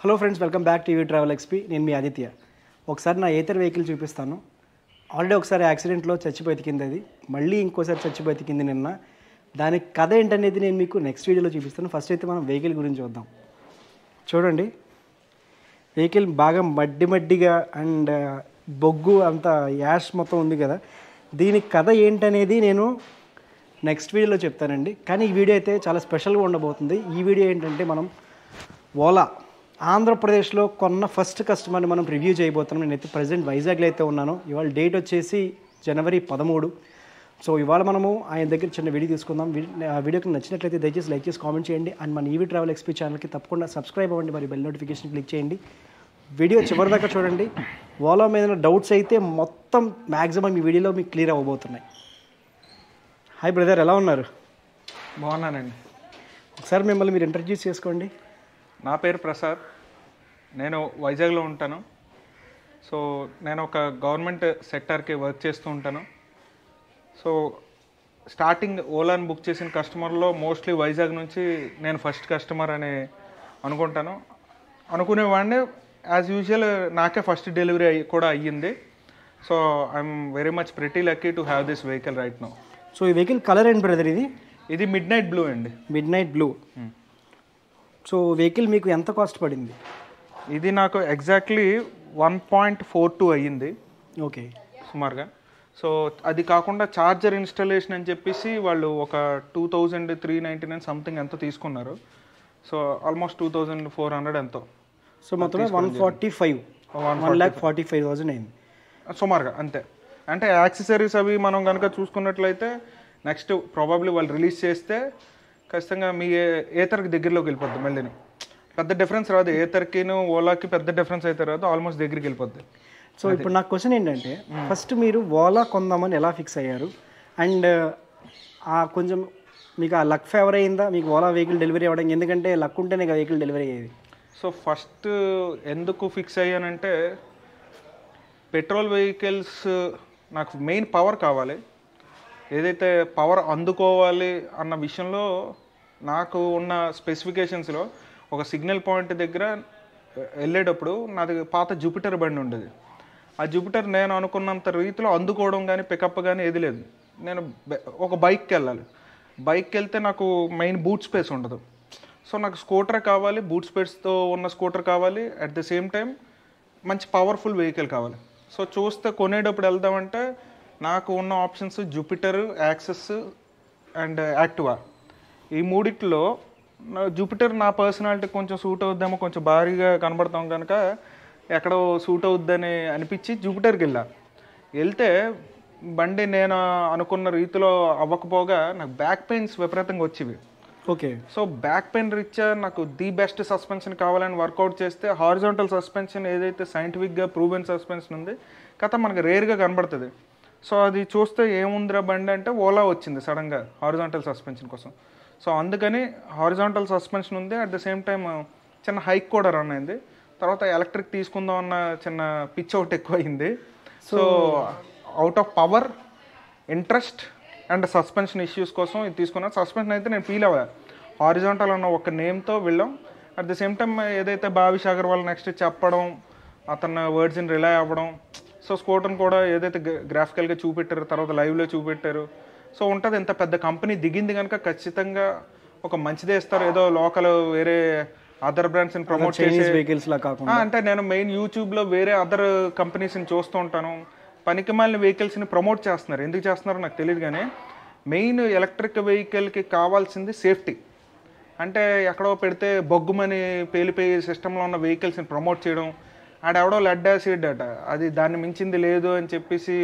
Hello friends, welcome back to TravelXP. నేను మీ ఆదిత్య. ఒకసారి నా ఏతర్ వెహికల్ చూపిస్తాను. ఆల్రెడీ ఒకసారి యాక్సిడెంట్లో చచ్చిపోయి కింద అది, మళ్ళీ ఇంకోసారి చచ్చిపోయి కింద నిన్న. దానికి కథ ఏంటనేది నేను మీకు నెక్స్ట్ వీడియోలో చూపిస్తాను. ఫస్ట్ అయితే మనం వెహికల్ గురించి చూద్దాం. చూడండి, వెహికల్ బాగా మడ్డిగా అండ్ బొగ్గు అంతా యాష్ మొత్తం ఉంది కదా. దీనికి కథ ఏంటనేది నేను నెక్స్ట్ వీడియోలో చెప్తానండి. కానీ ఈ వీడియో అయితే చాలా స్పెషల్గా ఉండబోతుంది. ఈ వీడియో ఏంటంటే మనం ఓలా ఆంధ్రప్రదేశ్లో కొన్న ఫస్ట్ కస్టమర్ని మనం రివ్యూ చేయబోతున్నాం. నేనైతే ప్రజెంట్ వైజాగ్లో అయితే ఉన్నాను. ఇవాళ డేట్ వచ్చేసి జనవరి 13. సో ఇవాళ మనము ఆయన దగ్గర చిన్న వీడియో తీసుకుందాం. ఆ వీడియోకి నచ్చినట్లయితే దయచేసి లైక్ చేసి కామెంట్ చేయండి. అండ్ మన TravelXP ఛానల్కి తప్పకుండా సబ్స్క్రైబ్ అవ్వండి, మరి బెల్ నోటిఫికేషన్ క్లిక్ చేయండి. వీడియో చివరిదాకా చూడండి. ఓలా మీద డౌట్స్ అయితే మొత్తం మ్యాక్సిమం ఈ వీడియోలో మీకు క్లియర్ అవ్వబోతున్నాయి. హాయ్ బ్రదర్, ఎలా ఉన్నారు? బాగున్నానండి. ఒకసారి మిమ్మల్ని మీరు ఇంట్రడ్యూస్ చేసుకోండి. నా పేరు ప్రసాద్, నేను వైజాగ్లో ఉంటాను. సో నేను ఒక గవర్నమెంట్ సెక్టార్కి వర్క్ చేస్తూ ఉంటాను. సో స్టార్టింగ్ ఓలాని బుక్ చేసిన కస్టమర్లో మోస్ట్లీ వైజాగ్ నుంచి నేను ఫస్ట్ కస్టమర్ అని అనుకునేవాడిని. యాజ్ యూజువల్ నాకే ఫస్ట్ డెలివరీ కూడా అయ్యింది. So I'm very much pretty lucky to have this vehicle right now. So ఈ వెహికల్ కలర్ ఏంటి బ్రదర్? ఇది మిడ్ నైట్ బ్లూ అండి. Midnight blue. So vehicle మీకు ఎంత కాస్ట్ పడింది? ఇది నాకు ఎగ్జాక్ట్లీ 1.42 అయ్యింది. ఓకే, సుమారుగా. సో అది కాకుండా ఛార్జర్ ఇన్స్టాలేషన్ అని చెప్పేసి వాళ్ళు ఒక 2399 సంథింగ్ ఎంతో తీసుకున్నారు. సో ఆల్మోస్ట్ 2400 ఎంతో. సో మొత్తం 1,45,000 అయింది సుమారుగా. అంతే. అంటే యాక్సెసరీస్ అవి మనం కనుక చూసుకున్నట్లయితే నెక్స్ట్ ప్రాబబ్లీ వాళ్ళు రిలీజ్ చేస్తే ఖచ్చితంగా మీ ఏతర్కి దగ్గరలోకి వెళ్ళిపోద్ది. మళ్ళీ పెద్ద డిఫరెన్స్ రాదు. ఏతర్కిను ఓలాకి పెద్ద డిఫరెన్స్ అయితే రాదు, ఆల్మోస్ట్ దగ్గరికి వెళ్ళిపోద్ది. సో ఇప్పుడు నాకు క్వశ్చన్ ఏంటంటే, ఫస్ట్ మీరు ఓలా కొందామని ఎలా ఫిక్స్ అయ్యారు? అండ్ కొంచెం మీకు ఆ లక్ ఫేవర్ అయిందా మీకు ఓలా వెహికల్ డెలివరీ అవ్వడం? ఎందుకంటే లక్ ఉంటేనే వెహికల్ డెలివరీ అయ్యేది. సో ఫస్ట్ ఎందుకు ఫిక్స్ అయ్యానంటే, పెట్రోల్ వెహికల్స్ నాకు మెయిన్ పవర్ కావాలి. ఏదైతే పవర్ అందుకోవాలి అన్న విషయంలో నాకు ఉన్న స్పెసిఫికేషన్స్లో ఒక సిగ్నల్ పాయింట్ దగ్గర వెళ్ళేటప్పుడు నాది పాత జూపిటర్ బండి ఉండేది. ఆ జూపిటర్ నేను అనుకున్నంత రీతిలో అందుకోవడం కానీ పికప్ కానీ ఏది లేదు. నేను ఒక బైక్కి వెళ్ళాలి. బైక్కి వెళ్తే నాకు మెయిన్ బూట్ స్పేస్ ఉండదు. సో నాకు స్కూటర్ కావాలి, బూట్ స్పేస్తో ఉన్న స్కూటర్ కావాలి. అట్ ద సేమ్ టైం మంచి పవర్ఫుల్ వెహికల్ కావాలి. సో చూస్తే కొనేటప్పుడు వెళ్దామంటే నాకు ఉన్న options Jupiter, Access and Activa. ఈ మూడిట్లో జూపిటర్ నా పర్సనాలిటీకి కొంచెం సూట్ అవుద్దేమో, కొంచెం భారీగా కనబడతాం కనుక ఎక్కడో సూట్ అవుద్దని అనిపించి జూపిటర్కి వెళ్తే బండి నేను అనుకున్న రీతిలో అవ్వకపోగా నాకు బ్యాక్ పెయిన్స్ విపరీతంగా వచ్చేవి. ఓకే. సో బ్యాక్ పెయిన్ రీత్యా నాకు ది బెస్ట్ సస్పెన్షన్ కావాలని వర్కౌట్ చేస్తే హారిజాంటల్ సస్పెన్షన్ ఏదైతే సైంటిఫిక్గా ప్రూవెన్ సస్పెన్షన్ ఉంది కథ మనకు రేర్గా కనబడుతుంది. సో అది చూస్తే ఏముందిరా బండి అంటే ఓలా వచ్చింది సడన్గా హారిజాంటల్ సస్పెన్షన్ కోసం. సో అందుకని హారిజాంటల్ సస్పెన్షన్ ఉంది. అట్ ద సేమ్ టైం చిన్న హైక్ కూడా రన్ అయింది. తర్వాత ఎలక్ట్రిక్ తీసుకుందాం అన్న చిన్న పిచ్ అవుట్ ఎక్కువ అయింది. So out of power, interest and suspension issues కోసం ఇది తీసుకున్నాను. సస్పెన్షన్ అయితే నేను ఫీల్ అవ్వాలి. హారిజాంటల్ అన్న ఒక నేమ్తో వెళ్ళాం. అట్ ద సేమ్ టైం ఏదైతే భావిష్ అగర్వాల్ నెక్స్ట్ చెప్పడం, అతను వర్డ్స్ని రిలై అవ్వడం. సో స్కూటర్ని కూడా ఏదైతే గ్రాఫికల్గా చూపెట్టారు, తర్వాత లైవ్లో చూపెట్టారు. సో ఉంటుంది, ఇంత పెద్ద కంపెనీ దిగింది కనుక ఖచ్చితంగా ఒక మంచిదే ఇస్తారు. ఏదో లోకల్ వేరే అదర్ బ్రాండ్స్ని ప్రమోట్ చేసే వెహికల్స్ లా కాకుండా, అంటే నేను మెయిన్ యూట్యూబ్లో వేరే అదర్ కంపెనీస్ని చూస్తూ ఉంటాను. పనికిమాలిన వెహికల్స్ని ప్రమోట్ చేస్తున్నారు. ఎందుకు చేస్తున్నారో నాకు తెలియదు, కానీ మెయిన్ ఎలక్ట్రిక్ వెహికల్కి కావాల్సింది సేఫ్టీ. అంటే ఎక్కడో పెడితే బొగ్గుమని పేలిపోయే సిస్టంలో ఉన్న వెహికల్స్ని ప్రమోట్ చేయడం, ఆడెవడో లెడ్ యాసిడ్ అట, అది దాన్ని మించింది లేదు అని చెప్పేసి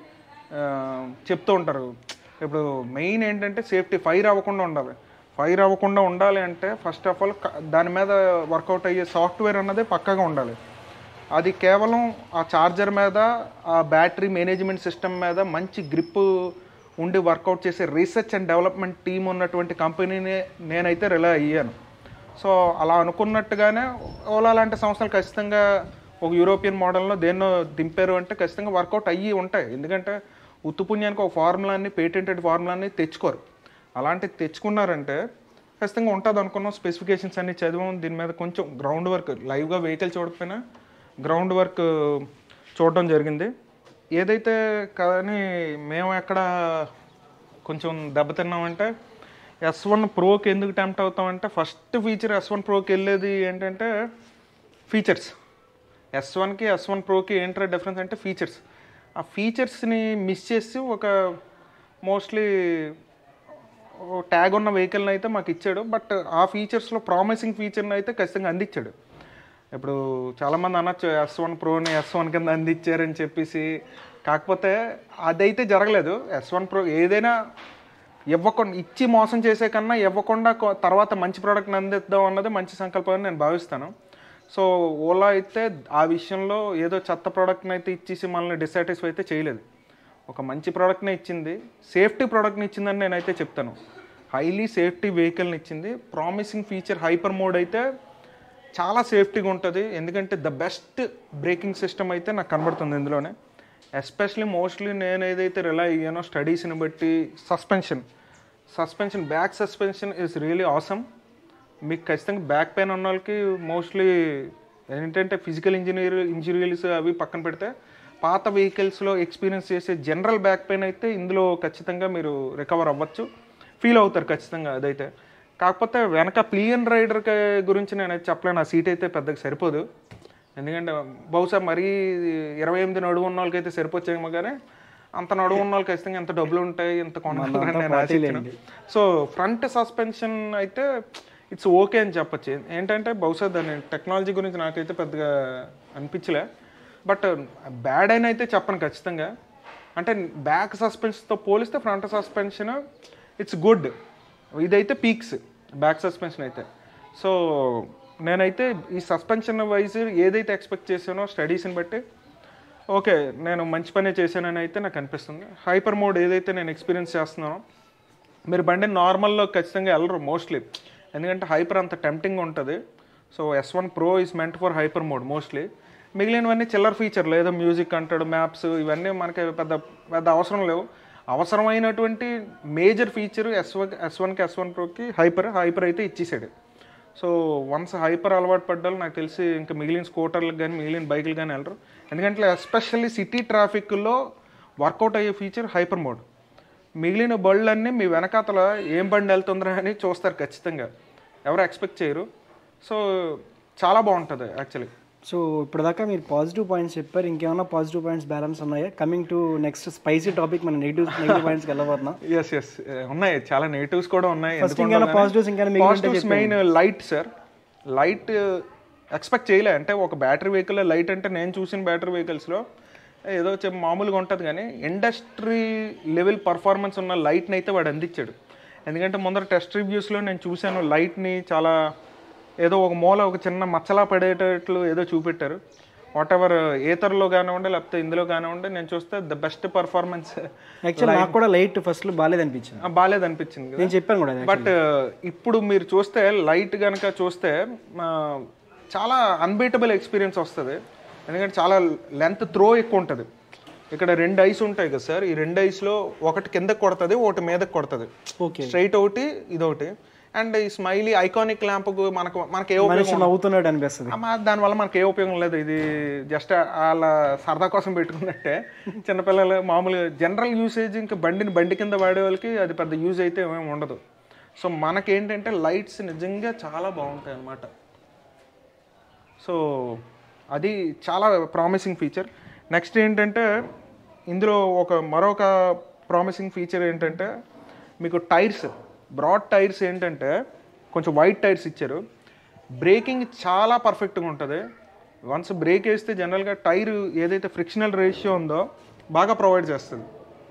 చెప్తూ ఉంటారు. ఇప్పుడు మెయిన్ ఏంటంటే సేఫ్టీ, ఫైర్ అవ్వకుండా ఉండాలి. ఫైర్ అవ్వకుండా ఉండాలి అంటే ఫస్ట్ ఆఫ్ ఆల్ దాని మీద వర్కౌట్ అయ్యే సాఫ్ట్వేర్ అన్నది పక్కాగా ఉండాలి. అది కేవలం ఆ ఛార్జర్ మీద, ఆ బ్యాటరీ మేనేజ్మెంట్ సిస్టమ్ మీద మంచి గ్రిప్ ఉండి వర్కౌట్ చేసే రీసెర్చ్ అండ్ డెవలప్మెంట్ టీమ్ ఉన్నటువంటి కంపెనీని నేనైతే రిలై అయ్యాను. సో అలా అనుకున్నట్టుగానే ఓలా లాంటి సంస్థలు ఖచ్చితంగా ఒక యూరోపియన్ మోడల్లో దేన్నో దింపారు అంటే ఖచ్చితంగా వర్కౌట్ అయ్యి ఉంటాయి. ఎందుకంటే ఉత్తుపుణ్యానికి ఒక ఫార్ములాన్ని, పేటెంటెడ్ ఫార్ములాన్ని తెచ్చుకోరు. అలాంటిది తెచ్చుకున్నారంటే ఖచ్చితంగా ఉంటుంది అనుకున్నాం. స్పెసిఫికేషన్స్ అన్ని చదివాం, దీని మీద కొంచెం గ్రౌండ్ వర్క్, లైవ్గా వెహికల్ చూడకపోయినా గ్రౌండ్ వర్క్ చూడటం జరిగింది. ఏదైతే కానీ మేము ఎక్కడ కొంచెం దెబ్బతిన్నామంటే, S1 ప్రోకి ఎందుకు టెంప్ట్ అవుతామంటే, ఫస్ట్ ఫీచర్ S1 ప్రోకి వెళ్ళేది ఏంటంటే ఫీచర్స్. S1కి S1 ప్రోకి ఏంట్రా డిఫరెన్స్ అంటే ఫీచర్స్. ఆ ఫీచర్స్ని మిస్ చేసి ఒక మోస్ట్లీ ట్యాగ్ ఉన్న వెహికల్ని అయితే మాకు ఇచ్చాడు. బట్ ఆ ఫీచర్స్లో ప్రామిసింగ్ ఫీచర్ని అయితే ఖచ్చితంగా అందించాడు. ఇప్పుడు చాలామంది అనొచ్చు S1 ప్రోని S1 కింద అందించారని చెప్పేసి, కాకపోతే అదైతే జరగలేదు. S1 ప్రో ఏదైనా ఇవ్వకుండా, ఇచ్చి మోసం చేసే కన్నా ఇవ్వకుండా తర్వాత మంచి ప్రోడక్ట్ని అందిద్దాం అన్నది మంచి సంకల్పం అని నేను భావిస్తాను. సో ఓలా అయితే ఆ విషయంలో ఏదో చెత్త ప్రోడక్ట్ని అయితే ఇచ్చేసి మనల్ని డిసాటిస్ఫై అయితే చేయలేదు. ఒక మంచి ప్రోడక్ట్ని ఇచ్చింది, సేఫ్టీ ప్రోడక్ట్ని ఇచ్చిందని నేనైతే చెప్తాను. హైలీ సేఫ్టీ వెహికల్ని ఇచ్చింది. ప్రామిసింగ్ ఫీచర్ హైపర్ మోడ్ అయితే చాలా సేఫ్టీగా ఉంటుంది. ఎందుకంటే ద బెస్ట్ బ్రేకింగ్ సిస్టమ్ అయితే నాకు కనబడుతుంది ఇందులోనే. ఎస్పెషలీ మోస్ట్లీ నేను ఏదైతే రిలై అయ్యానో స్టడీస్ని బట్టి, suspension back suspension is really awesome. మీకు ఖచ్చితంగా బ్యాక్ పెయిన్ ఉన్న వాళ్ళకి మోస్ట్లీ ఏంటంటే ఫిజికల్ ఇంజరీస్ అవి పక్కన పెడితే పాత వెహికల్స్లో ఎక్స్పీరియన్స్ చేసే జనరల్ బ్యాక్ పెయిన్ అయితే ఇందులో ఖచ్చితంగా మీరు రికవర్ అవ్వచ్చు, ఫీల్ అవుతారు ఖచ్చితంగా అదైతే. కాకపోతే వెనక పిలియన్ రైడర్ గురించి నేనైతే చెప్పలేను. ఆ సీట్ అయితే పెద్దగా సరిపోదు. ఎందుకంటే బహుశా మరీ 28 నడువు ఉన్న వాళ్ళకైతే సరిపోచ్చేమో, కానీ అంత నడువు ఉన్న వాళ్ళకి ఖచ్చితంగా ఎంత డబ్బులు ఉంటాయి, ఎంత కొనాలని నేను ఆశించాను. సో ఫ్రంట్ సస్పెన్షన్ అయితే ఇట్స్ ఓకే అని చెప్పచ్చు. ఏంటంటే బహుశా దాని టెక్నాలజీ గురించి నాకైతే పెద్దగా అనిపించలే. బట్ బ్యాడ్ అయిన అయితే చెప్పను ఖచ్చితంగా. అంటే బ్యాక్ సస్పెన్షన్తో పోలిస్తే ఫ్రంట్ సస్పెన్షన్ ఇట్స్ గుడ్. ఇదైతే పీక్స్ బ్యాక్ సస్పెన్షన్ అయితే. సో నేనైతే ఈ సస్పెన్షన్ వైజ్ ఏదైతే ఎక్స్పెక్ట్ చేశానో స్టడీస్ని బట్టి ఓకే, నేను మంచి పనే చేశానని అయితే నాకు అనిపిస్తుంది. హైపర్ మోడ్ ఏదైతే నేను ఎక్స్పీరియన్స్ చేస్తున్నానో, మీరు బండి నార్మల్లో ఖచ్చితంగా వెళ్ళరు మోస్ట్లీ, ఎందుకంటే హైపర్ అంత టెంప్టింగ్ ఉంటుంది. So S1 Pro is meant for hyper mode mostly. మిగిలినవన్నీ చిల్లర్ ఫీచర్లు, ఏదో మ్యూజిక్ అంటాడు, మ్యాప్స్, ఇవన్నీ మనకి పెద్ద పెద్ద అవసరం లేవు. అవసరమైనటువంటి మేజర్ ఫీచర్ S1కి S1 Proకి హైపర్ అయితే ఇచ్చేసాడు. సో వన్స్ హైపర్ అలవాటు పడ్డాలు నాకు తెలిసి ఇంకా మిగిలిన స్కూటర్లకు కానీ మిగిలిన బైకులు కానీ వెళ్ళరు. ఎందుకంటే ఎస్పెషల్లీ సిటీ ట్రాఫిక్లో వర్కౌట్ అయ్యే ఫీచర్ హైపర్ మోడ్. మిగిలిన బళ్ళన్నీ మీ వెనకాతల ఏం బండి వెళ్తుందిరా అని చూస్తారు ఖచ్చితంగా, ఎవరు ఎక్స్పెక్ట్ చేయరు. సో చాలా బాగుంటుంది యాక్చువల్లీ. సో ఇప్పటిదాకా మీరు పాజిటివ్ పాయింట్స్ చెప్పారు, ఇంకేమైనా పాజిటివ్ పాయింట్స్ బ్యాలెన్స్ ఉన్నాయా? Coming to next spicy topic, మనం నెగిటివ్ పాయింట్స్కి వెళ్ళబోతున్నాం. ఎస్ ఉన్నాయి, చాలా నెగిటివ్స్ కూడా ఉన్నాయి. Positives main light sir. Light expect చేయలే. అంటే ఒక బ్యాటరీ వెహికల్ లైట్ అంటే నేను చూసిన బ్యాటరీ వెహికల్స్లో ఏదో మామూలుగా ఉంటుంది, కానీ ఇండస్ట్రీ లెవెల్ పర్ఫార్మెన్స్ ఉన్న లైట్ని అయితే వాడు అందించాడు. ఎందుకంటే ముందర టెస్ట్ రివ్యూస్లో నేను చూశాను లైట్ని చాలా ఏదో ఒక మూల ఒక చిన్న మచ్చలా పడేటట్లు ఏదో చూపెట్టారు. వాట్ ఎవర్ ఏతర్లో కానివ్వండి లేకపోతే ఇందులో కానివ్వండి, నేను చూస్తే ద బెస్ట్ పర్ఫార్మెన్స్. యాక్చువల్లీ నాకు కూడా లైట్ ఫస్ట్లో బాగాలేదనిపించింది నేను చెప్పాను కూడా. బట్ ఇప్పుడు మీరు చూస్తే లైట్ కనుక చూస్తే చాలా అన్బీటబుల్ ఎక్స్పీరియన్స్ వస్తుంది. ఎందుకంటే చాలా లెంత్ త్రో ఎక్కువ ఉంటుంది. ఇక్కడ 2 ఐస్ ఉంటాయి కదా సార్, ఈ 2 ఐస్లో ఒకటి కిందకి కొడుతుంది, ఒకటి మీదకి కొడుతుంది. ఓకే, స్ట్రైట్ ఒకటి ఇదొకటి. అండ్ ఈ స్మైలీ ఐకానిక్ ల్యాంప్ మనకి ఏ ఉపయోగం అవుతున్నాడు అనిపిస్తుంది. దానివల్ల మనకి ఏ ఉపయోగం లేదు. ఇది జస్ట్ వాళ్ళ సరదా కోసం పెట్టుకున్నట్టే. చిన్నపిల్లలు మామూలుగా జనరల్ యూసేజ్ ఇంకా బండి కింద వాడే వాళ్ళకి అది పెద్ద యూజ్ అయితే ఏమేమి ఉండదు. సో మనకేంటంటే లైట్స్ నిజంగా చాలా బాగుంటాయి అన్నమాట. సో అది చాలా ప్రామిసింగ్ ఫీచర్. నెక్స్ట్ ఏంటంటే ఇందులో మరొక ప్రామిసింగ్ ఫీచర్ ఏంటంటే మీకు టైర్స్, బ్రాడ్ టైర్స్ ఏంటంటే కొంచెం వైడ్ టైర్స్ ఇచ్చారు. బ్రేకింగ్ చాలా పర్ఫెక్ట్గా ఉంటుంది. వన్స్ బ్రేక్ వేస్తే జనరల్గా టైర్ ఏదైతే ఫ్రిక్షనల్ రేషియో ఉందో బాగా ప్రొవైడ్ చేస్తుంది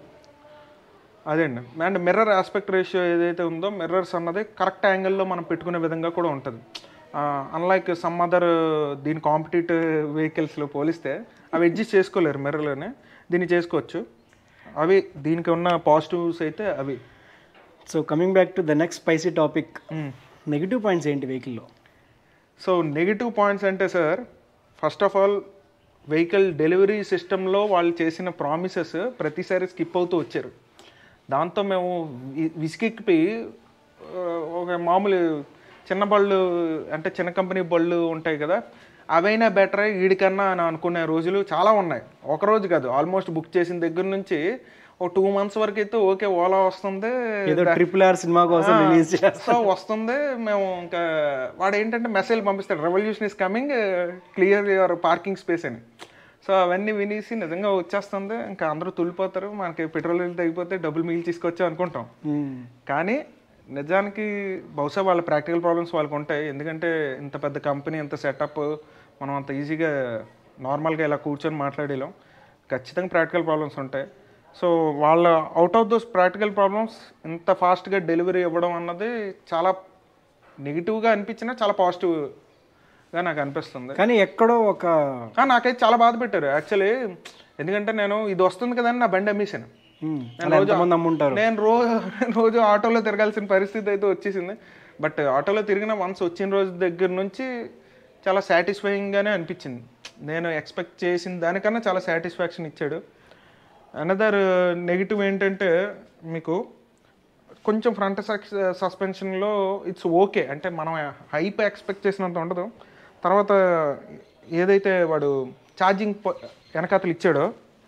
అదేండి. అండ్ మిర్రర్ ఆస్పెక్ట్ రేషియో ఏదైతే ఉందో, మిర్రర్స్ అన్నది కరెక్ట్ యాంగిల్లో మనం పెట్టుకునే విధంగా కూడా ఉంటుంది. అన్లైక్ సమ్ అదర్ దీని కాంపిటేటివ్ వెహికల్స్లో పోలిస్తే అవి అడ్జస్ట్ చేసుకోలేరు మిర్రర్లోనే, దీన్ని చేసుకోవచ్చు. అవి దీనికి ఉన్న పాజిటివ్స్ అయితే అవి. So coming back to the next spicy topic, negative points ఏంటి వెహికల్లో? సో నెగిటివ్ పాయింట్స్ అంటే sir, first of all vehicle delivery సిస్టంలో వాళ్ళు చేసిన ప్రామిసెస్ ప్రతిసారి స్కిప్ అవుతూ వచ్చారు. దాంతో మేము విసిగిపోయి ఒక మామూలు చిన్న బళ్ళు అంటే చిన్న కంపెనీ బళ్ళు ఉంటాయి కదా, అవైనా బెటర్ వీడికన్నా అని అనుకునే రోజులు చాలా ఉన్నాయి. ఒక రోజు కాదు, ఆల్మోస్ట్ బుక్ చేసిన దగ్గర నుంచి ఒక 2 months వరకు అయితే ఓకే ఓలా వస్తుంది, RRR సినిమా కోసం రిలీజ్ సో వస్తుంది. మేము ఇంకా వాడు ఏంటంటే మెసేజ్ పంపిస్తాడు, revolution is coming, clear your parking space అని. సో అవన్నీ వినేసి నిజంగా వచ్చేస్తుంది, ఇంకా అందరూ తుల్లిపోతారు, మనకి పెట్రోల్ తగ్గిపోతే డబ్బులు మిగిలి తీసుకొచ్చాం అనుకుంటాం. కానీ నిజానికి బహుశా వాళ్ళ ప్రాక్టికల్ ప్రాబ్లమ్స్ వాళ్ళకు ఉంటాయి. ఎందుకంటే ఇంత పెద్ద కంపెనీ, ఇంత సెటప్, మనం అంత ఈజీగా నార్మల్గా ఇలా కూర్చొని మాట్లాడేలాం. ఖచ్చితంగా ప్రాక్టికల్ ప్రాబ్లమ్స్ ఉంటాయి. సో వాళ్ళ out of those practical problems ఇంత ఫాస్ట్గా డెలివరీ ఇవ్వడం అన్నది చాలా నెగిటివ్గా అనిపించినా చాలా పాజిటివ్గా నాకు అనిపిస్తుంది. కానీ ఎక్కడో ఒక నాకైతే చాలా బాధ పెట్టారు యాక్చువల్లీ. ఎందుకంటే నేను ఇది వస్తుంది కదా అని నా బండి అమ్మేశాను. నేను రోజు ఆటోలో తిరగాల్సిన పరిస్థితి అయితే వచ్చేసింది. బట్ ఆటోలో తిరిగిన వన్స్ వచ్చిన రోజు దగ్గర నుంచి చాలా సాటిస్ఫైయింగ్గానే అనిపించింది. నేను ఎక్స్పెక్ట్ చేసిన దానికన్నా చాలా సాటిస్ఫాక్షన్ ఇచ్చాడు. అనదర్ నెగిటివ్ ఏంటంటే మీకు కొంచెం ఫ్రంట్ సస్పెన్షన్లో ఇట్స్ ఓకే, అంటే మనం హైప్ ఎక్స్పెక్ట్ చేసినంత ఉండదు. తర్వాత ఏదైతే వాడు ఛార్జింగ్ వెనకాతలు ఇచ్చాడో,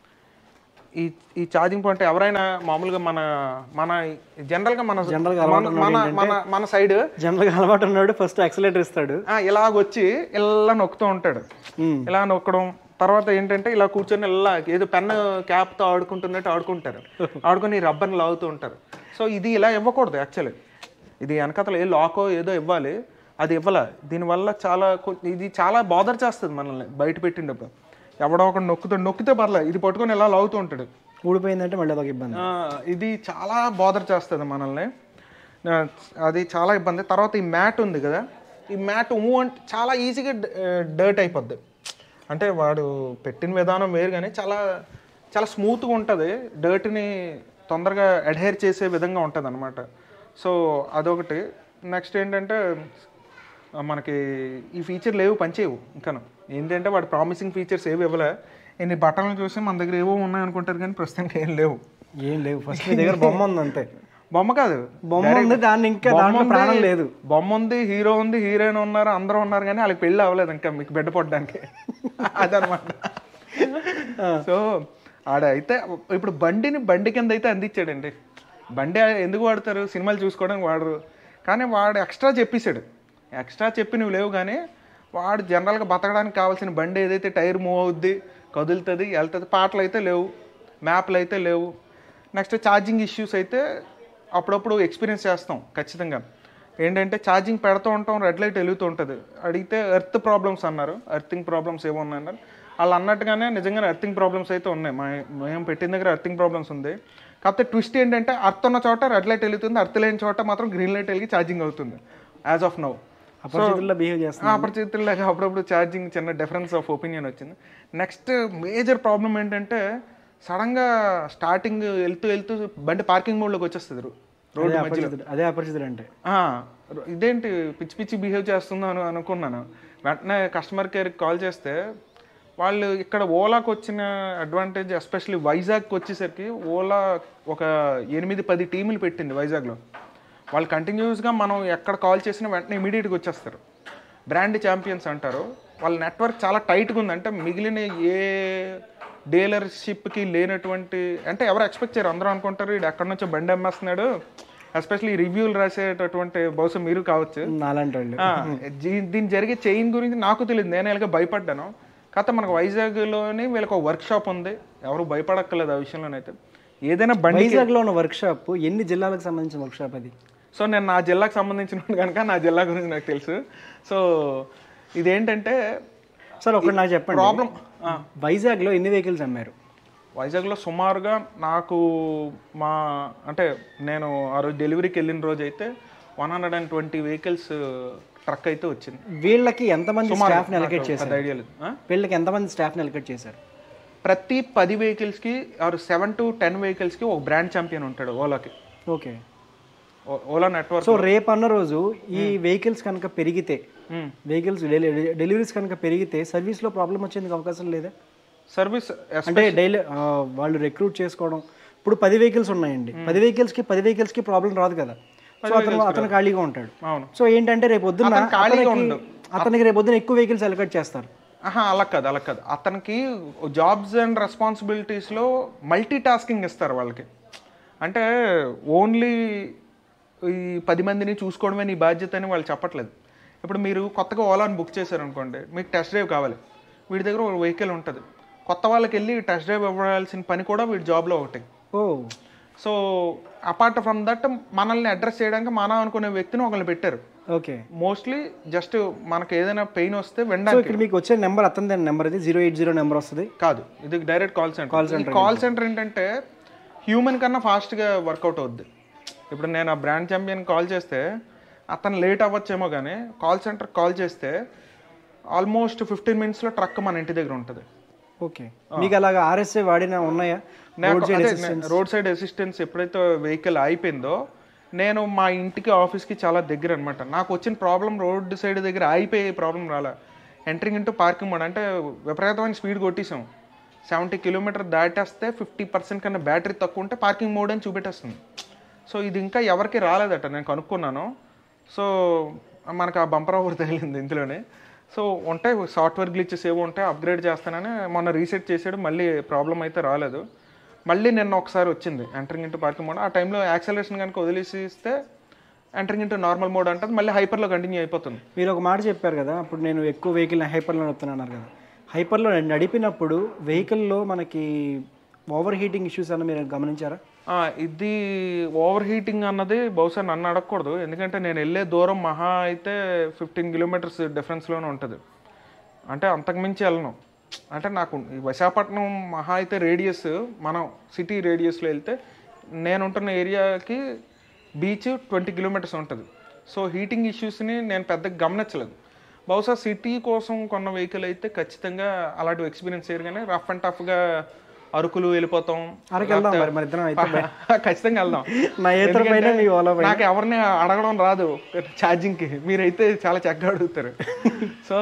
ఈ ఛార్జింగ్ పాయింట్ ఎవరైనా మామూలుగా మన జనరల్గా మన సైడ్ జనరల్గా అలవాటు ఉన్నాడు, ఫస్ట్ యాక్సిలేటర్ ఇస్తాడు, ఇలాగొచ్చి ఇలా నొక్కుతూ ఉంటాడు. ఇలా నొక్కడం తర్వాత ఏంటంటే ఇలా కూర్చొని ఇలా ఏదో పెన్ క్యాప్తో ఆడుకుంటున్నట్టు ఆడుకొని రబ్బర్ని లాగుతూ ఉంటారు. సో ఇది ఇలా ఇవ్వకూడదు యాక్చువల్లీ. ఇది వెనకతలు ఏ లాకో ఏదో ఇవ్వాలి, అది ఇవ్వాల. దీనివల్ల ఇది చాలా బాదర్ చేస్తుంది మనల్ని బయట పెట్టినప్పుడు. ఎవడో ఒకటి నొక్కితే పర్లేదు, ఇది పట్టుకొని ఇలా లాగుతూ ఉంటాడు, ఊడిపోయిందంటే మళ్ళీ అదొక ఇబ్బంది. ఇది చాలా బాదర్ చేస్తుంది మనల్ని, అది చాలా ఇబ్బంది. తర్వాత ఈ మ్యాట్ ఉంది కదా, ఈ మ్యాట్ అంటే చాలా ఈజీగా డర్ట్ అయిపోద్ది. అంటే వాడు పెట్టిన విధానం వేరు, కానీ చాలా చాలా స్మూత్గా ఉంటుంది, డర్ట్ని తొందరగా అడ్హేర్ చేసే విధంగా ఉంటుంది అనమాట. సో అదొకటి. నెక్స్ట్ ఏంటంటే మనకి ఈ ఫీచర్ లేవు, పనిచేయవు. ఇంకా ఏంటంటే వాడు ప్రామిసింగ్ ఫీచర్స్ ఏవి ఇవ్వలే. ఇన్ని బట్టలను చూసి మన దగ్గర ఏవో ఉన్నాయనుకుంటారు, కానీ ప్రస్తుతానికి ఏం లేవు. ఫస్ట్ మీ దగ్గర బొమ్మ ఉంది అంతే. బొమ్మ కాదు, బొమ్మ ఉంది, దాన్ని ఇంకా ప్రాణం లేదు. బొమ్మ ఉంది, హీరో ఉంది, హీరోయిన్ ఉన్నారు, అందరూ ఉన్నారు, కానీ వాళ్ళకి పెళ్ళి అవ్వలేదు ఇంకా మీకు బిడ్డ పడడానికి. అదనమాట. సో ఆడైతే ఇప్పుడు బండి కింద అయితే అందించాడండి. బండి ఎందుకు వాడతారు, సినిమాలు చూసుకోవడానికి వాడరు, కానీ వాడు ఎక్స్ట్రా చెప్పేశాడు. ఎక్స్ట్రా చెప్పి నువ్వు లేవు, కానీ వాడు జనరల్గా బతకడానికి కావాల్సిన బండి ఏదైతే టైర్ మూవ్ అవుద్ది, కదులుతుంది, వెళ్తుంది, పాటలు అయితే లేవు, మ్యాప్లు అయితే లేవు. నెక్స్ట్ ఛార్జింగ్ ఇష్యూస్ అయితే అప్పుడప్పుడు ఎక్స్పీరియన్స్ చేస్తాం ఖచ్చితంగా. ఏంటంటే ఛార్జింగ్ పెడుతూ ఉంటాం, రెడ్ లైట్ వెలుగుతూ ఉంటుంది. అడిగితే ఎర్త్ ప్రాబ్లమ్స్ అన్నారు, ఎర్తింగ్ ప్రాబ్లమ్స్ ఏమో ఉన్నాయన్నారు. వాళ్ళు అన్నట్టుగానే నిజంగానే ఎర్తింగ్ ప్రాబ్లమ్స్ అయితే ఉన్నాయి. మేము పెట్టిన దగ్గర ఎర్తింగ్ ప్రాబ్లమ్స్ ఉంది. కాకపోతే ట్విస్ట్ ఏంటంటే అర్త్ ఉన్న చోట రెడ్ లైట్ వెలుగుతుంది, అర్త్ లేని చోట మాత్రం గ్రీన్ లైట్ వెలిగి ఛార్జింగ్ అవుతుంది యాజ్ ఆఫ్ నౌ. అపరిచితుల్లాగా అప్పుడప్పుడు ఛార్జింగ్ చిన్న డిఫరెన్స్ ఆఫ్ ఒపీనియన్ వచ్చింది. నెక్స్ట్ మేజర్ ప్రాబ్లం ఏంటంటే సడన్గా స్టార్టింగ్ వెళ్తూ బండి పార్కింగ్ మోడ్లోకి వచ్చేస్తుంది రోడ్డు మధ్యలో. అదే అపరిచితులు అంటే ఇదేంటి పిచ్చి బిహేవ్ చేస్తుందో అనుకున్నాను. వెంటనే కస్టమర్ కేర్కి కాల్ చేస్తే వాళ్ళు ఇక్కడ ఓలాకి వచ్చిన అడ్వాంటేజ్, ఎస్పెషల్లీ వైజాగ్కి వచ్చేసరికి ఓలా ఒక 8-10 టీములు పెట్టింది వైజాగ్లో. వాళ్ళు కంటిన్యూస్గా మనం ఎక్కడ కాల్ చేసినా వెంటనే ఇమీడియట్గా వచ్చేస్తారు. బ్రాండ్ ఛాంపియన్స్ అంటారు. వాళ్ళ నెట్వర్క్ చాలా టైట్గా ఉంది. అంటే మిగిలిన ఏ డీలర్షిప్కి లేనటువంటి, అంటే ఎవరు ఎక్స్పెక్ట్ చేయరు. అందరూ అనుకుంటారు ఇది ఎక్కడి నుంచో బండి అమ్మేస్తున్నాడు. ఎస్పెషల్లీ రివ్యూలు రాసేటటువంటి బహుశా మీరు కావచ్చు. దీని జరిగే చైన్ గురించి నాకు తెలియదు, నేను ఇలాగ భయపడ్డాను. కాకపోతే మనకు వైజాగ్లోని వీళ్ళకి ఒక వర్క్ షాప్ ఉంది, ఎవరు భయపడక్కర్లేదు ఆ విషయంలోనైతే. ఏదైనా బండి వైజాగ్లో ఉన్న వర్క్ షాప్ ఎన్ని జిల్లాలకు సంబంధించిన వర్క్ షాప్ అది? సో నేను నా జిల్లాకు సంబంధించిన కనుక నా జిల్లా గురించి నాకు తెలుసు. సో ఇదేంటంటే సార్ ఒకటి నాకు చెప్పండి, ప్రాబ్లం వైజాగ్లో ఎన్ని వెహికల్స్ అమ్మారు? వైజాగ్లో సుమారుగా నాకు అంటే నేను ఆ రోజు డెలివరీకి వెళ్ళిన రోజు అయితే 120 వెహికల్స్ ట్రక్ అయితే వచ్చింది. వీళ్ళకి ఎంతమంది స్టాఫ్ని అలొకేట్ చేశారు? ఐడియా లేదు. వీళ్ళకి ఎంతమంది స్టాఫ్ని అలొకేట్ చేశారు? ప్రతి 10 వెహికల్స్కి 7 to 10 వెహికల్స్కి ఒక బ్రాండ్ ఛాంపియన్ ఉంటాడు ఓలాకి. Okay, Ola network. సో రేపు అన్న రోజు ఈ వెహికల్స్ కనుక పెరిగితే, వెహికల్స్ డెలివరీస్ కనుక పెరిగితే సర్వీస్లో ప్రాబ్లం వచ్చేందుకు అవకాశం లేదా? సర్వీస్ అంటే డైలీ వాళ్ళు రిక్రూట్ చేసుకోవడం, ఇప్పుడు 10 వెహికల్స్ ఉన్నాయండి, 10 వెహికల్స్కి ప్రాబ్లం రాదు కదా. సో అతను ఖాళీగా ఉంటాడు. అవును. సో ఏంటంటే రేపు పొద్దున్న అతనికి రేపు పొద్దున్న ఎక్కువ వెహికల్స్ అలొకేట్ చేస్తారు. అలా కాదు. అతనికి జాబ్స్ అండ్ రెస్పాన్సిబిలిటీస్లో మల్టీ టాస్కింగ్ ఇస్తారు వాళ్ళకి. అంటే ఓన్లీ ఈ 10 మందిని చూసుకోవడమే నీ బాధ్యత అని వాళ్ళు చెప్పట్లేదు. ఇప్పుడు మీరు కొత్తగా ఓలాని బుక్ చేశారనుకోండి, మీకు టెస్ట్ డ్రైవ్ కావాలి, వీడి దగ్గర ఒక వెహికల్ ఉంటుంది. కొత్త వాళ్ళకి వెళ్ళి టెస్ట్ డ్రైవ్ ఇవ్వాల్సిన పని కూడా వీడి జాబ్లో ఒకటి. సో అపార్ట్ ఫ్రమ్ దట్ మనల్ని అడ్రస్ చేయడానికి మనం అనుకునే వ్యక్తిని ఒకరిని పెట్టారు. ఓకే. మోస్ట్లీ జస్ట్ మనకి ఏదైనా పెయిన్ వస్తే వెంటనే మీకు వచ్చే నెంబర్ అతని నెంబర్, ఇది 080 నెంబర్ వస్తుంది కాదు, ఇది direct call center. Call center ఏంటంటే హ్యూమన్ కన్నా ఫాస్ట్గా వర్కౌట్ అవుద్ది. ఇప్పుడు నేను ఆ బ్రాండ్ ఛాంపియన్ కాల్ చేస్తే అతను లేట్ అవ్వచ్చేమో, కానీ కాల్ సెంటర్ కాల్ చేస్తే ఆల్మోస్ట్ 15 minutesలో ట్రక్ మన ఇంటి దగ్గర ఉంటుంది. ఓకే. మీకు అలాగా RSA వాడినా ఉన్నాయా? రోడ్ సైడ్ అసిస్టెన్స్ ఎప్పుడైతే వెహికల్ అయిపోయిందో, నేను మా ఇంటికి ఆఫీస్కి చాలా దగ్గర అనమాట. నాకు వచ్చిన ప్రాబ్లం రోడ్ సైడ్ దగ్గర అయిపోయే ప్రాబ్లం రాలే. ఎంట్రింగ్ ఇంటూ పార్కింగ్ మోడ్ అంటే విపరీతమైన స్పీడ్ కొట్టేసాం. 70 km దాటేస్తే 50% కన్నా బ్యాటరీ తక్కువ ఉంటే పార్కింగ్ మోడ్ అని చూపెట్టేస్తుంది. సో ఇది ఇంకా ఎవరికి రాలేదట, నేను కనుక్కున్నాను. సో మనకు ఆ బంపర్ ఆఫర్ తగిలింది ఇందులోనే. సో ఉంటాయి సాఫ్ట్వేర్ గ్లిచెస్ ఏవో ఉంటాయి, అప్గ్రేడ్ చేస్తానని మొన్న రీసెట్ చేసాడు, మళ్ళీ ప్రాబ్లం అయితే రాలేదు. మళ్ళీ నిన్న ఒకసారి వచ్చింది ఎంటరింగ్ ఇంటూ పార్కింగ్ మోడ్. ఆ టైంలో యాక్సలరేషన్ కనుక వదిలేసి ఇస్తే ఎంటరింగ్ ఇంటూ నార్మల్ మోడ్ అంటే మళ్ళీ హైపర్లో కంటిన్యూ అయిపోతుంది. మీరు ఒక మాట చెప్పారు కదా, అప్పుడు నేను ఎక్కువ వెహికల్ హైపర్లో నడుపుతున్నాను కదా. హైపర్లో నడిపినప్పుడు వెహికల్లో మనకి ఓవర్ హీటింగ్ ఇష్యూస్ అన్న మీరు గమనించారా? ఇది ఓవర్ హీటింగ్ అన్నది బహుశా నన్ను అడగకూడదు, ఎందుకంటే నేను వెళ్ళే దూరం మహా అయితే 15 kilometers డిఫరెన్స్లోనే ఉంటుంది. అంటే అంతకుమించి వెళ్ళను. అంటే నాకు విశాఖపట్నం మహా అయితే రేడియస్, మనం సిటీ రేడియస్లో వెళ్తే నేను ఉంటున్న ఏరియాకి బీచ్ 20 kilometers ఉంటుంది. సో హీటింగ్ ఇష్యూస్ని నేను పెద్దగా గమనించలేదు. బహుశా సిటీ కోసం కొన్న వెహికల్ అయితే ఖచ్చితంగా అలాంటి ఎక్స్పీరియన్స్ చేయరు, కానీ రఫ్ అండ్ టఫ్గా అరకులు వెళ్ళిపోతాం, ఖచ్చితంగా వెళ్దాం. నాకు ఎవరిని అడగడం రాదు ఛార్జింగ్కి, మీరైతే చాలా చక్కగా అడుగుతారు. సో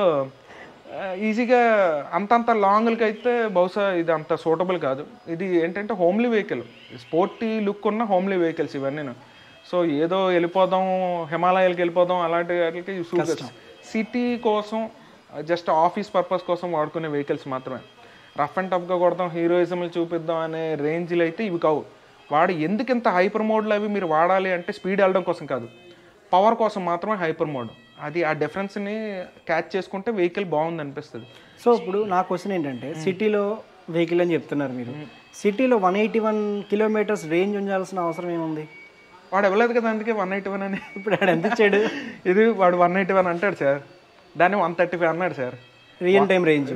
ఈజీగా అంతంత లాంగ్లకి అయితే బహుశా ఇది అంత సూటబుల్ కాదు. ఇది ఏంటంటే హోమ్లీ వెహికల్, స్పోర్టీ లుక్ ఉన్న హోమ్లీ వెహికల్స్ ఇవన్నీ. సో ఏదో వెళ్ళిపోదాం, హిమాలయాలకు వెళ్ళిపోదాం అలాంటి వాటికి సూట్. సిటీ కోసం జస్ట్ ఆఫీస్ పర్పస్ కోసం వాడుకునే వెహికల్స్ మాత్రమే. రఫ్ అండ్ టఫ్గా కొడదాం, హీరోయిజంలు చూపిద్దాం అనే రేంజ్లు అయితే ఇవి కావు. వాడు ఎందుకు ఇంత హైపర్ మోడ్లు అవి మీరు వాడాలి అంటే స్పీడ్ వెళ్ళడం కోసం కాదు, పవర్ కోసం మాత్రమే హైపర్ మోడ్. అది ఆ డిఫరెన్స్ని క్యాచ్ చేసుకుంటే వెహికల్ బాగుంది అనిపిస్తుంది. సో ఇప్పుడు నా క్వశ్చన్ ఏంటంటే, సిటీలో వెహికల్ అని చెప్తున్నారు మీరు, సిటీలో 181 kilometers రేంజ్ ఉండాల్సిన అవసరం ఏముంది? వాడు ఇవ్వలేదు కదా, అందుకే 181 అని. ఇప్పుడు వాడు ఎంత ఇచ్చాడు? ఇది వాడు 181 అంటాడు సార్, దాన్ని 135 అన్నాడు sir. Real time range,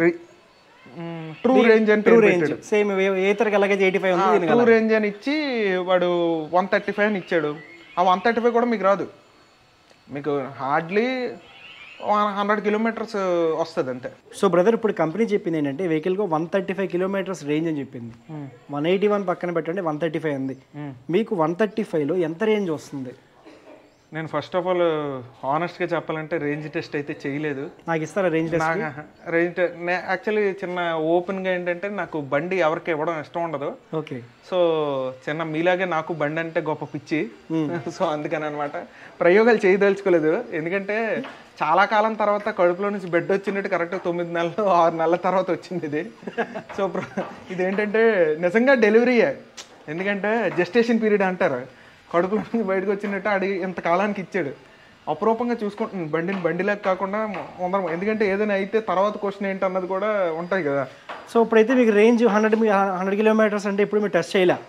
true range అని ట్రూ రేంజ్ సేమ్ ఏతర్కి అలాగే 85 ఉంది. ట్రూ రేంజ్ అని ఇచ్చి వాడు 135 అని ఇచ్చాడు. ఆ 135 కూడా మీకు రాదు, మీకు హార్డ్లీ 100 kilometers వస్తుంది అంతే. సో బ్రదర్, ఇప్పుడు కంపెనీ చెప్పింది ఏంటంటే వెహికల్గా 135 kilometers రేంజ్ అని చెప్పింది. 181 పక్కన పెట్టండి, 135 ఉంది. మీకు 135లో ఎంత రేంజ్ వస్తుంది? నేను ఫస్ట్ ఆఫ్ ఆల్ హానెస్ట్గా చెప్పాలంటే రేంజ్ టెస్ట్ అయితే చేయలేదు. నాకు ఇస్తారా రేంజ్ టెస్ట్? రేంజ్ యాక్చువల్లీ చిన్న ఓపెన్గా ఏంటంటే నాకు బండి ఎవరికి ఇవ్వడం ఇష్టం ఉండదు. ఓకే. సో చిన్న మీలాగే నాకు బండి అంటే గొప్ప పిచ్చి. సో అందుకని అనమాట ప్రయోగాలు చేయదలుచుకోలేదు. ఎందుకంటే చాలా కాలం తర్వాత కడుపులో నుంచి బెడ్ వచ్చినట్టు కరెక్ట్ 9 నెలలు 6 నెలల తర్వాత వచ్చింది ఇది. సో ఇదేంటంటే నిజంగా డెలివరీయే, ఎందుకంటే జెస్టేషన్ పీరియడ్ అంటారు. కడుపులో నుంచి బయటకు వచ్చినట్టు అడిగి ఇంత కాలానికి ఇచ్చాడు. అపురూపంగా చూసుకుంటున్నాను బండిని బండిలాగా కాకుండా ఉందరం, ఎందుకంటే ఏదైనా అయితే తర్వాత క్వశ్చన్ ఏంటన్నది కూడా ఉంటాయి కదా. సో ఇప్పుడైతే మీకు రేంజ్ 100 kilometers అంటే ఇప్పుడు మీరు టెస్ట్ చేయలే?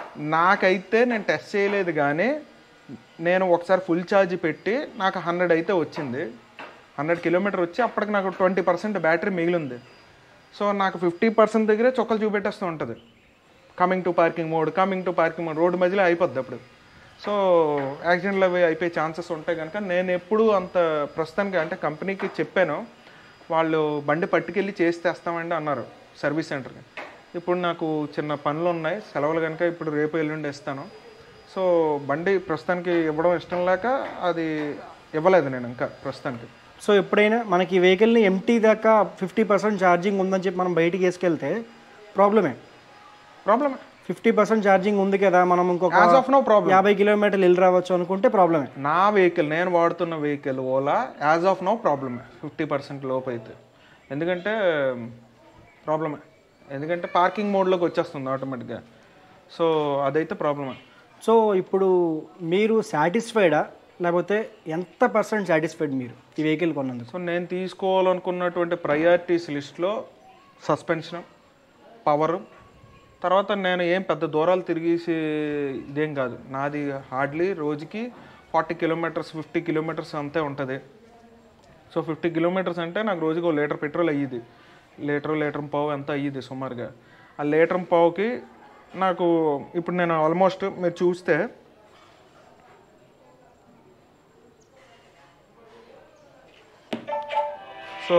నాకైతే నేను టెస్ట్ చేయలేదు, కానీ నేను ఒకసారి ఫుల్ ఛార్జ్ పెట్టి నాకు 100 అయితే వచ్చింది. 100 kilometers వచ్చి అప్పటికి నాకు 20% బ్యాటరీ మిగిలింది. సో నాకు 50% దగ్గరే చొక్కలు చూపెట్టేస్తూ ఉంటుంది. Coming to parking mode road మధ్యలో అయిపోద్ది అప్పుడు. సో యాక్సిడెంట్లు అవి అయిపోయే ఛాన్సెస్ ఉంటాయి కనుక నేను ఎప్పుడు అంత ప్రస్తుతానికి అంటే కంపెనీకి చెప్పాను, వాళ్ళు బండి పట్టుకెళ్ళి చేసి తెస్తామండి అన్నారు సర్వీస్ సెంటర్కి. ఇప్పుడు నాకు చిన్న పనులు ఉన్నాయి, సెలవులు కనుక ఇప్పుడు రేపు ఎల్లుండి ఇస్తాను. సో బండి ప్రస్తుతానికి ఇవ్వడం ఇష్టం లేక అది ఇవ్వలేదు నేను ఇంకా ప్రస్తుతానికి. సో ఎప్పుడైనా మనకి ఈ వెహికల్ని ఎంటీ దాకా 50% ఛార్జింగ్ ఉందని చెప్పి మనం బయటికి వేసుకెళ్తే ప్రాబ్లమే. 50% ఛార్జింగ్ ఉంది కదా, మనం ఇంకొక యాజ్ ఆఫ్ నో ప్రాబ్లం 50 కిలోమీటర్లు వెళ్ళి రావచ్చు అనుకుంటే ప్రాబ్లమే. నా వెహికల్, నేను వాడుతున్న vehicle Ola as of no ప్రాబ్లమే 50% లోపు అయితే. ఎందుకంటే ప్రాబ్లమే, ఎందుకంటే పార్కింగ్ మోడ్లోకి వచ్చేస్తుంది ఆటోమేటిక్గా. సో అదైతే ప్రాబ్లమే. సో ఇప్పుడు మీరు సాటిస్ఫైడా, లేకపోతే ఎంత పర్సెంట్ సాటిస్ఫైడ్ మీరు ఈ వెహికల్ కొన్నందుకు? సో నేను తీసుకోవాలనుకున్నటువంటి ప్రయారిటీస్ లిస్ట్లో సస్పెన్షన్, పవర్, తర్వాత నేను ఏం పెద్ద దూరాలు తిరిగేసి ఇదేం కాదు. నాది హార్డ్లీ రోజుకి 40 కిలోమీటర్స్ 50 కిలోమీటర్స్ అంతే ఉంటుంది. సో 50 కిలోమీటర్స్ అంటే నాకు రోజుకి 1 లీటర్ పెట్రోల్ అయ్యిది. లీటర్ పావు ఎంత అయ్యిది సుమారుగా. ఆ లీటర్ పావుకి నాకు ఇప్పుడు నేను ఆల్మోస్ట్ మీరు చూస్తే సో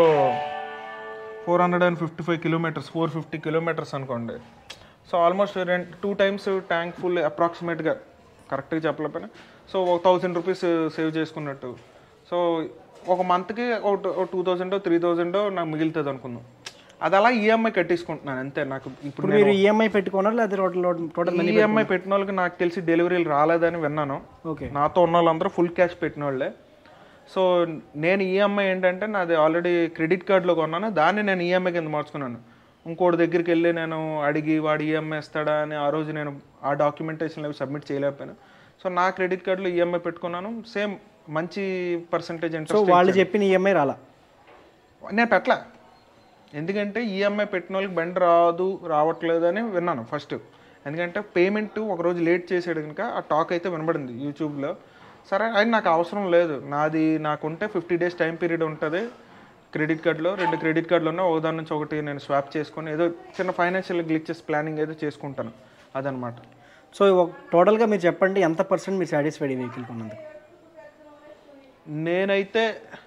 455 కిలోమీటర్స్ 450 కిలోమీటర్స్ అనుకోండి. So almost 2 times tank full అప్రాక్సిమేట్గా, కరెక్ట్గా చెప్పలేకపోయినా సో 1000 రూపీస్ సేవ్ చేసుకున్నట్టు. సో ఒక మంత్కి 2000 3000 నాకు మిగులుతుంది అనుకుందాం. అది అలా ఈఎంఐ కట్టేసుకుంటున్నాను అంతే. నాకు ఇప్పుడు మీరు ఈఎంఐ పెట్టుకున్నారు లేదా టోటల్ ఈఎంఐ పెట్టిన వాళ్ళకి నాకు తెలిసి డెలివరీలు రాలేదని విన్నాను. ఓకే, నాతో ఉన్న వాళ్ళందరూ ఫుల్ క్యాష్ పెట్టిన వాళ్ళే. సో నేను ఈఎంఐ ఏంటంటే నాది ఆల్రెడీ క్రెడిట్ కార్డులో కొన్నాను, దాన్ని నేను ఈఎంఐ కింద మార్చుకున్నాను. ఇంకోటి దగ్గరికి వెళ్ళి నేను అడిగి వాడు ఈఎంఐ ఇస్తాడా అని ఆ రోజు నేను ఆ డాక్యుమెంటేషన్ అవి సబ్మిట్ చేయలేకపోయాను. సో నా క్రెడిట్ కార్డులో ఈఎంఐ పెట్టుకున్నాను. సేమ్ మంచి పర్సంటేజ్ ఇంట్రెస్ట్. వాళ్ళు చెప్పిన ఈఎంఐ నేను పెట్టలే, ఎందుకంటే ఈఎంఐ పెట్టిన వాళ్ళకి బండి రావట్లేదు అని విన్నాను ఫస్ట్. ఎందుకంటే పేమెంట్ ఒకరోజు లేట్ చేసాడు కనుక ఆ టాక్ అయితే వినబడింది యూట్యూబ్లో. సరే అది నాకు అవసరం లేదు, నాకుంటే 50 days టైం పీరియడ్ ఉంటుంది క్రెడిట్ కార్డులో. 2 క్రెడిట్ కార్డులు ఉన్నాయి, ఒకదాని నుంచి ఒకటి నేను స్వాప్ చేసుకొని ఏదో చిన్న ఫైనాన్షియల్ గ్లిచెస్ ప్లానింగ్ అయితే చేసుకుంటాను, అదనమాట. సో టోటల్గా మీరు చెప్పండి, ఎంత పర్సెంట్ మీరు సాటిస్ఫైడ్ ఈ వెహికల్ కొన్నందుకు? నేనైతే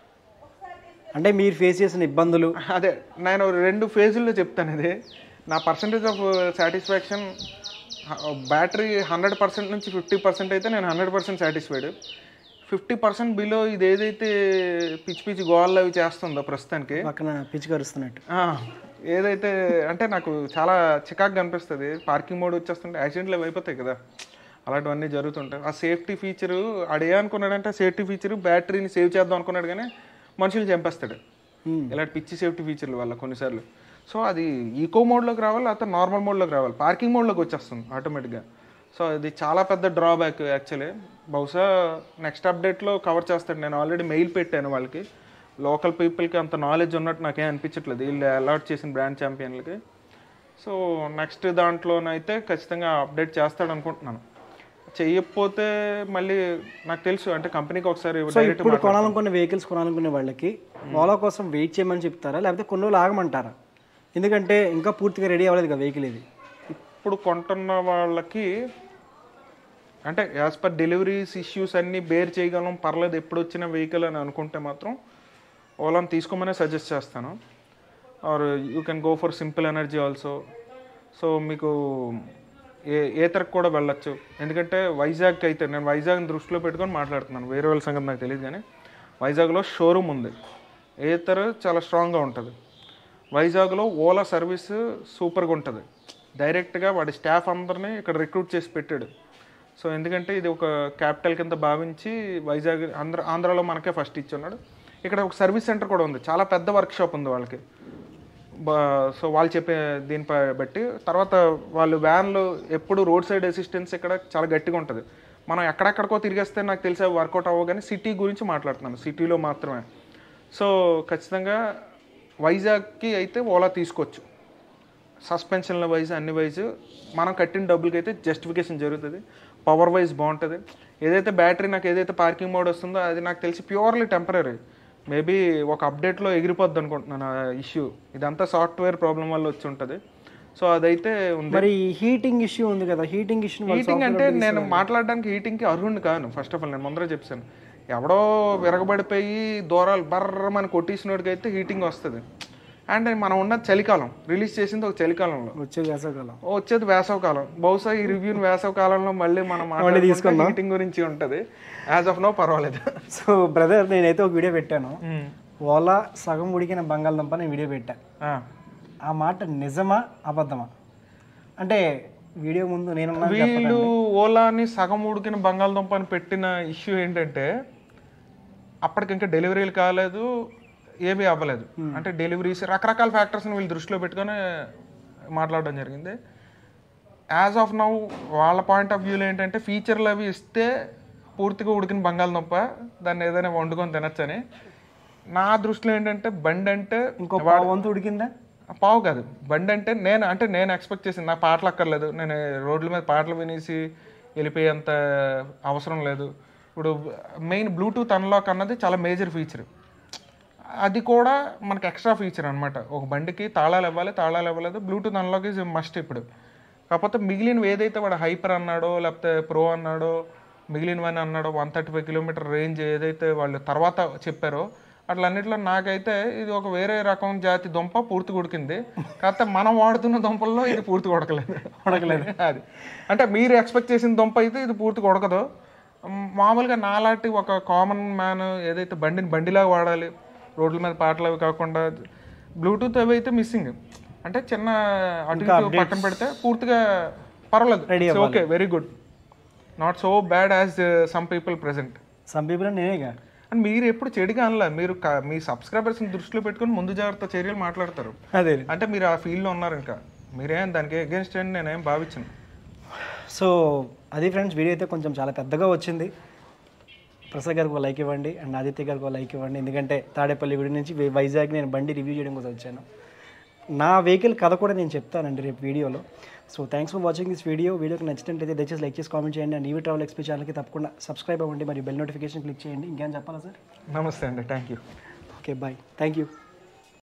అంటే మీరు ఫేస్ చేసిన ఇబ్బందులు, అదే నేను 2 ఫేజుల్లో చెప్తాను. ఇది నా పర్సంటేజ్ ఆఫ్ సాటిస్ఫాక్షన్. బ్యాటరీ 100% నుంచి 50% అయితే నేను 100% సాటిస్ఫైడ్. 50% బిలో ఇది ఏదైతే పిచ్చి గోళ్ళు అవి చేస్తుందో ప్రస్తుతానికి, పక్కన పిచ్చి కరుస్తున్నట్టు ఏదైతే అంటే నాకు చాలా చికాకు కనిపిస్తుంది. పార్కింగ్ మోడ్ వచ్చేస్తుంటే యాక్సిడెంట్లు అవి అయిపోతాయి కదా, అలాంటివన్నీ జరుగుతుంటాయి. ఆ సేఫ్టీ ఫీచరు ఆడే అనుకున్నాడంటే, సేఫ్టీ ఫీచరు బ్యాటరీని సేవ్ చేద్దాం అనుకున్నాడు కానీ మనుషులు చంపేస్తాడు ఇలాంటి పిచ్చి సేఫ్టీ ఫీచర్ల వల్ల కొన్నిసార్లు. సో అది ఈకో మోడ్లోకి రావాలి, లేకపోతే నార్మల్ మోడ్లోకి రావాలి, పార్కింగ్ మోడ్లోకి వచ్చేస్తుంది ఆటోమేటిక్గా. సో అది చాలా పెద్ద డ్రాబ్యాక్ యాక్చువల్లీ. బహుశా నెక్స్ట్ అప్డేట్లో కవర్ చేస్తాడు. నేను ఆల్రెడీ మెయిల్ పెట్టాను వాళ్ళకి. లోకల్ పీపుల్కి అంత నాలెడ్జ్ ఉన్నట్టు నాకేం అనిపించట్లేదు వీళ్ళు అలాట్ చేసిన బ్రాండ్ ఛాంపియన్లకి. సో నెక్స్ట్ దాంట్లోనైతే ఖచ్చితంగా అప్డేట్ చేస్తాడు అనుకుంటున్నాను. చెయ్యకపోతే మళ్ళీ నాకు తెలుసు అంటే కంపెనీకి ఒకసారి ఇప్పుడు కొనాలనుకునే వెహికల్స్ కొనాలనుకునే వాళ్ళకి ఓలా కోసం వెయిట్ చేయమని చెప్తారా, లేకపోతే కొన్ని రోజులు ఆగమంటారా? ఎందుకంటే ఇంకా పూర్తిగా రెడీ అవ్వలేదు కదా వెహికల్ ఇది. ఇప్పుడు కొంటున్న వాళ్ళకి అంటే యాజ్ పర్ డెలివరీస్ ఇష్యూస్ అన్నీ బేర్ చేయగలం, పర్లేదు ఎప్పుడు వచ్చిన వెహికల్ అని అనుకుంటే మాత్రం ఓలాని తీసుకోమనే సజెస్ట్ చేస్తాను. Or you can go for simple energy also. So మీకు ఏతరకు కూడా వెళ్ళొచ్చు. ఎందుకంటే వైజాగ్ అయితే నేను వైజాగ్ని దృష్టిలో పెట్టుకొని మాట్లాడుతున్నాను, వేరే వాళ్ళ సంగతి నాకు తెలియదు. కానీ వైజాగ్లో షోరూమ్ ఉంది, ఏతర్ చాలా స్ట్రాంగ్గా ఉంటుంది. వైజాగ్లో ఓలా సర్వీస్ సూపర్గా ఉంటుంది. డైరెక్ట్గా వాడి స్టాఫ్ అందరినీ ఇక్కడ రిక్రూట్ చేసి పెట్టాడు. సో ఎందుకంటే ఇది ఒక క్యాపిటల్ కింద భావించి వైజాగ్ ఆంధ్రాలో మనకే ఫస్ట్ ఇచ్చున్నాడు. ఇక్కడ ఒక సర్వీస్ సెంటర్ కూడా ఉంది, చాలా పెద్ద వర్క్షాప్ ఉంది వాళ్ళకి. సో వాళ్ళు చెప్పే దీనిపై బట్టి తర్వాత వాళ్ళు వ్యాన్లు ఎప్పుడు రోడ్ సైడ్ అసిస్టెన్స్ ఇక్కడ చాలా గట్టిగా ఉంటుంది. మనం ఎక్కడెక్కడికో తిరిగేస్తే నాకు తెలిసి వర్కౌట్ అవ్వవు, కానీ సిటీ గురించి మాట్లాడుతున్నాను, సిటీలో మాత్రమే. సో ఖచ్చితంగా వైజాగ్కి అయితే ఓలా తీసుకోవచ్చు. సస్పెన్షన్ల వైజ్ అన్ని వైజ్ మనం కట్టిన డబ్బులకి అయితే జస్టిఫికేషన్ జరుగుతుంది. పవర్ వైజ్ బాగుంటుంది. ఏదైతే బ్యాటరీ నాకు ఏదైతే పార్కింగ్ మోడ్ వస్తుందో అది నాకు తెలిసి ప్యూర్లీ టెంపరీ. మేబీ ఒక అప్డేట్లో ఎగిరిపోద్ది అనుకుంటున్నాను ఆ ఇష్యూ. ఇదంతా సాఫ్ట్వేర్ ప్రాబ్లం వల్ల వచ్చి ఉంటుంది. సో అదైతే ఉంది. మరి హీటింగ్ ఇష్యూ ఉంది కదా, హీటింగ్ అంటే నేను మాట్లాడడానికి హీటింగ్కి అర్హుడిని కాను. ఫస్ట్ ఆఫ్ ఆల్ నేను ముందరే చెప్పాను, ఎవడో విరగబడిపోయి దూరాలు బర్రమని కొట్టేసినోడికి అయితే హీటింగ్ వస్తుంది. అండ్ మనం ఉన్నది చలికాలం, రిలీజ్ చేసింది ఒక చలికాలంలో, వచ్చేది వేసవకాలం. బహుశా ఈ రివ్యూని వేసవకాలంలో మళ్ళీ మనం తీసుకున్నాం. హీటింగ్ గురించి ఉంటుంది. యాజ్ ఆఫ్ నో పర్వాలేదు. సో బ్రదర్, నేనైతే ఒక వీడియో పెట్టాను, ఓలా సగం ఉడికిన బంగాళదుంప నేను వీడియో పెట్టా. ఆ మాట నిజమా అబద్ధమా? అంటే వీడియో ముందు నేను వీళ్ళు ఓలాని సగం ఉడికిన బంగాళదుంప అని పెట్టిన ఇష్యూ ఏంటంటే అప్పటికి ఇంకా డెలివరీలు కాలేదు, ఏమీ అవ్వలేదు. అంటే డెలివరీస్ రకరకాల ఫ్యాక్టర్స్ని వీళ్ళు దృష్టిలో పెట్టుకొని మాట్లాడడం జరిగింది. యాజ్ ఆఫ్ నౌ వాళ్ళ పాయింట్ ఆఫ్ వ్యూలో ఏంటంటే ఫీచర్లు అవి ఇస్తే పూర్తిగా ఉడికిన బంగాళదుంప దాన్ని ఏదైనా వండుకొని తినచ్చని. నా దృష్టిలో ఏంటంటే బండి అంటే ఇంకో వంతు ఉడికిందా, పావు కాదు. బండి అంటే నేను ఎక్స్పెక్ట్ చేసింది, నాకు పాటలు అక్కర్లేదు, నేను రోడ్ల మీద పాటలు వినేసి వెళ్ళిపోయేంత అవసరం లేదు. ఇప్పుడు మెయిన్ బ్లూటూత్ అన్లాక్ అన్నది చాలా మేజర్ ఫీచర్, అది కూడా మనకి ఎక్స్ట్రా ఫీచర్ అనమాట. ఒక బండికి తాళాలు ఇవ్వలేదు, బ్లూటూత్ అన్లాక్ ఈజ్ మస్ట్ ఇప్పుడు. కాకపోతే మిగిలినవి ఏదైతే వాడు హైపర్ అన్నాడో లేకపోతే ప్రో అన్నాడో మిగిలినవని అన్నాడో 135 కిలోమీటర్ రేంజ్ ఏదైతే వాళ్ళు తర్వాత చెప్పారో అట్లన్నిట్లో నాకైతే ఇది ఒక వేరే రకం జాతి దుంప పూర్తిగా ఉడికింది. కాకపోతే మనం వాడుతున్న దుంపల్లో ఇది పూర్తిగా ఉడకలేదు. అది అంటే మీరు ఎక్స్పెక్ట్ చేసిన దుంప అయితే ఇది పూర్తిగా ఉడకదు. మామూలుగా నాలాంటి ఒక కామన్ మ్యాన్ ఏదైతే బండిలాగా వాడాలి, రోడ్ల మీద పాటలు అవి కాకుండా బ్లూటూత్ అవి అయితే మిస్సింగ్. అంటే చిన్న అటు పక్కన పెడితే పూర్తిగా పర్వాలేదు, okay, very good, not so bad as some people present. Some people నేనేగా. అండ్ మీరు ఎప్పుడు చెడుగా అనలా, మీరు మీ సబ్స్క్రైబర్స్ని దృష్టిలో పెట్టుకుని ముందు జాగ్రత్త చర్యలు మాట్లాడతారు. అదే అంటే మీరు ఆ ఫీల్డ్లో ఉన్నారు, ఇంకా మీరేం దానికి అగేన్స్ట్ అని నేనేం భావించను. సో అది ఫ్రెండ్స్, వీడియో అయితే కొంచెం చాలా పెద్దగా వచ్చింది. ప్రసాద్ గారికి ఒక లైక్ ఇవ్వండి అండ్ ఆదిత్య గారికి ఒక లైక్ ఇవ్వండి, ఎందుకంటే తాడేపల్లి గుడి నుంచి వైజాగ్ నేను బండి రివ్యూ చేయడం కోసం వచ్చాను. నా వెహికల్ కథ కూడా నేను చెప్తానండి రేపు వీడియోలో. So thanks for watching this వీడియోకి నచ్చినట్లయితే దయచేసి లైక్ చేసి కామెంట్ చేయండి అండ్ ఈవీ ట్రావెల్ ఎక్స్పీ ఛానల్కి తప్పకుండా సబ్స్క్రైబ్ అవ్వండి, మరియు బెల్ నోటిఫికేషన్ క్లిక్ చేయండి. ఇంకేం చెప్పాలా సార్? నమస్తే అండి, thank you. Okay, bye, thank you.